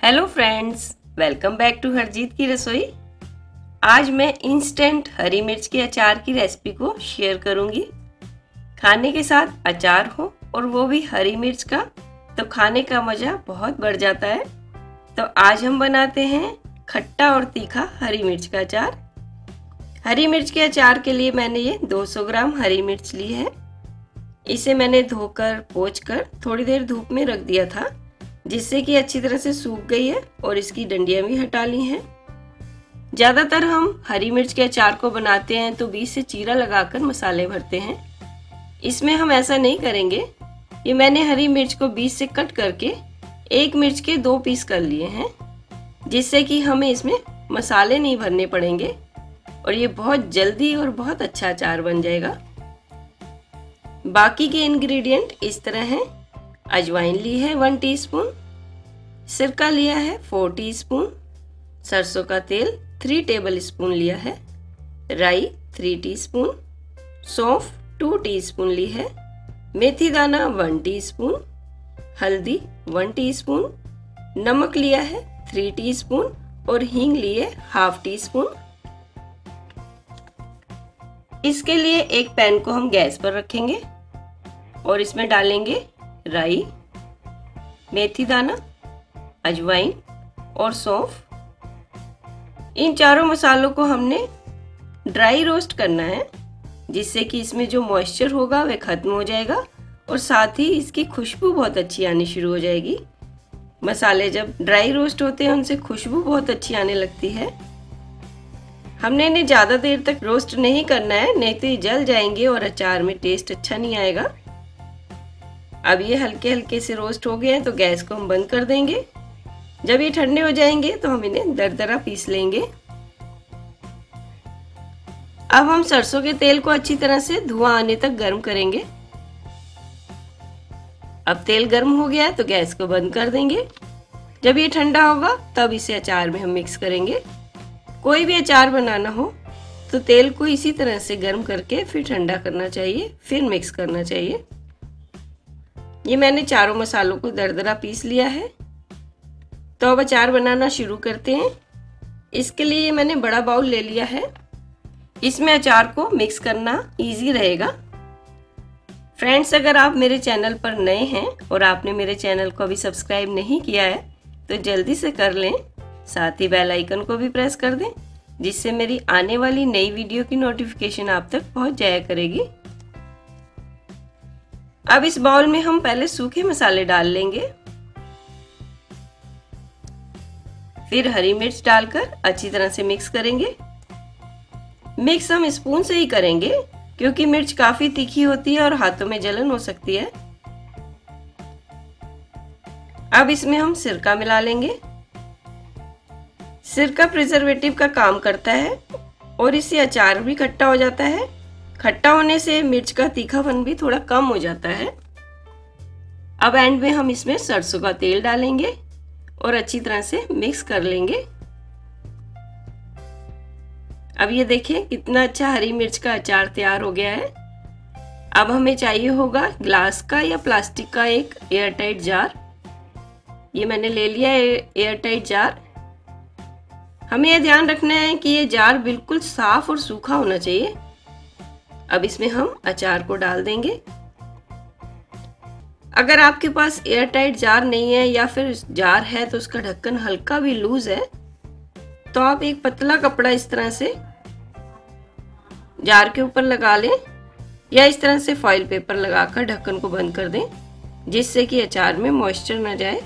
Hello friends, welcome back to Harjeet की रसोई। आज मैं इंस्टेंट हरी मिर्च के अचार की रेसिपी को शेयर करूंगी। खाने के साथ अचार हो और वो भी हरी मिर्च का, तो खाने का मज़ा बहुत बढ़ जाता है। तो आज हम बनाते हैं खट्टा और तीखा हरी मिर्च का अचार। हरी मिर्च के अचार के लिए मैंने ये 200 ग्राम हरी मिर्च ली है। इसे मैंने धोकर पोंछकर थोड़ी देर धूप में रख दिया था, जिससे कि अच्छी तरह से सूख गई है और इसकी डंडियां भी हटा ली हैं। ज़्यादातर हम हरी मिर्च के अचार को बनाते हैं तो बीच से चीरा लगाकर मसाले भरते हैं। इसमें हम ऐसा नहीं करेंगे। ये मैंने हरी मिर्च को बीच से कट करके एक मिर्च के 2 पीस कर लिए हैं, जिससे कि हमें इसमें मसाले नहीं भरने पड़ेंगे और ये बहुत जल्दी और बहुत अच्छा अचार बन जाएगा। बाकी के इंग्रेडिएंट इस तरह हैं। अजवाइन ली है 1 टीस्पून, सिरका लिया है 4 टीस्पून, सरसों का तेल 3 टेबल स्पून लिया है, राई 3 टीस्पून, सौंफ 2 टीस्पून ली है, मेथी दाना 1 टीस्पून, हल्दी 1 टीस्पून, नमक लिया है 3 टीस्पून और हींग लिए ½ टीस्पून। इसके लिए एक पैन को हम गैस पर रखेंगे और इसमें डालेंगे राई, मेथी दाना, अजवाइन और सौंफ। इन चारों मसालों को हमने ड्राई रोस्ट करना है, जिससे कि इसमें जो मॉइस्चर होगा वह खत्म हो जाएगा और साथ ही इसकी खुशबू बहुत अच्छी आनी शुरू हो जाएगी। मसाले जब ड्राई रोस्ट होते हैं उनसे खुशबू बहुत अच्छी आने लगती है। हमने इन्हें ज़्यादा देर तक रोस्ट नहीं करना है, नहीं तो ये जल जाएंगे और अचार में टेस्ट अच्छा नहीं आएगा। अब ये हल्के हल्के से रोस्ट हो गए हैं तो गैस को हम बंद कर देंगे। जब ये ठंडे हो जाएंगे तो हम इन्हें दरदरा पीस लेंगे। अब हम सरसों के तेल को अच्छी तरह से धुआं आने तक गर्म करेंगे। अब तेल गर्म हो गया है तो गैस को बंद कर देंगे। जब ये ठंडा होगा तब इसे अचार में हम मिक्स करेंगे। कोई भी अचार बनाना हो तो तेल को इसी तरह से गर्म करके फिर ठंडा करना चाहिए, फिर मिक्स करना चाहिए। ये मैंने चारों मसालों को दरदरा पीस लिया है। तो अब अचार बनाना शुरू करते हैं। इसके लिए ये मैंने बड़ा बाउल ले लिया है। इसमें अचार को मिक्स करना इजी रहेगा। फ्रेंड्स, अगर आप मेरे चैनल पर नए हैं और आपने मेरे चैनल को अभी सब्सक्राइब नहीं किया है तो जल्दी से कर लें। साथ ही बेल आइकन को भी प्रेस कर दें, जिससे मेरी आने वाली नई वीडियो की नोटिफिकेशन आप तक पहुंच जाया करेगी। अब इस बाउल में हम पहले सूखे मसाले डाल लेंगे, फिर हरी मिर्च डालकर अच्छी तरह से मिक्स करेंगे। मिक्स हम स्पून से ही करेंगे क्योंकि मिर्च काफी तीखी होती है और हाथों में जलन हो सकती है। अब इसमें हम सिरका मिला लेंगे। सिरका प्रिजर्वेटिव का काम करता है और इससे अचार भी खट्टा हो जाता है। खट्टा होने से मिर्च का तीखापन भी थोड़ा कम हो जाता है। अब एंड में हम इसमें सरसों का तेल डालेंगे और अच्छी तरह से मिक्स कर लेंगे। अब ये देखिए कितना अच्छा हरी मिर्च का अचार तैयार हो गया है। अब हमें चाहिए होगा ग्लास का या प्लास्टिक का एक एयरटाइट जार। ये मैंने ले लिया है एयरटाइट जार। हमें यह ध्यान रखना है कि ये जार बिल्कुल साफ और सूखा होना चाहिए। अब इसमें हम अचार को डाल देंगे। अगर आपके पास एयरटाइट जार नहीं है या फिर जार है तो उसका ढक्कन हल्का भी लूज है, तो आप एक पतला कपड़ा इस तरह से जार के ऊपर लगा लें या इस तरह से फॉइल पेपर लगाकर ढक्कन को बंद कर दें, जिससे कि अचार में मॉइस्चर न जाए।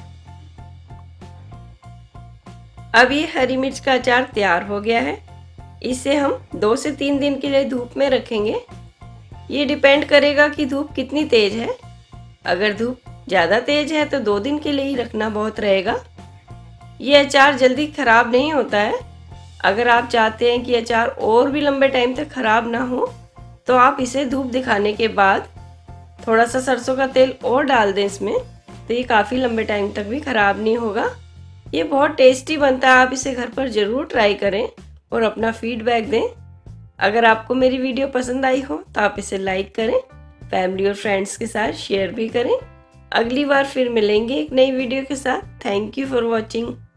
अब ये हरी मिर्च का अचार तैयार हो गया है। इसे हम 2 से 3 दिन के लिए धूप में रखेंगे। ये डिपेंड करेगा कि धूप कितनी तेज है। अगर धूप ज़्यादा तेज है तो 2 दिन के लिए ही रखना बहुत रहेगा। ये अचार जल्दी खराब नहीं होता है। अगर आप चाहते हैं कि अचार और भी लंबे टाइम तक खराब ना हो तो आप इसे धूप दिखाने के बाद थोड़ा सा सरसों का तेल और डाल दें इसमें, तो ये काफ़ी लंबे टाइम तक भी खराब नहीं होगा। ये बहुत टेस्टी बनता है। आप इसे घर पर ज़रूर ट्राई करें और अपना फीडबैक दें। अगर आपको मेरी वीडियो पसंद आई हो तो आप इसे लाइक करें, फैमिली और फ्रेंड्स के साथ शेयर भी करें। अगली बार फिर मिलेंगे एक नई वीडियो के साथ। Thank you for watching.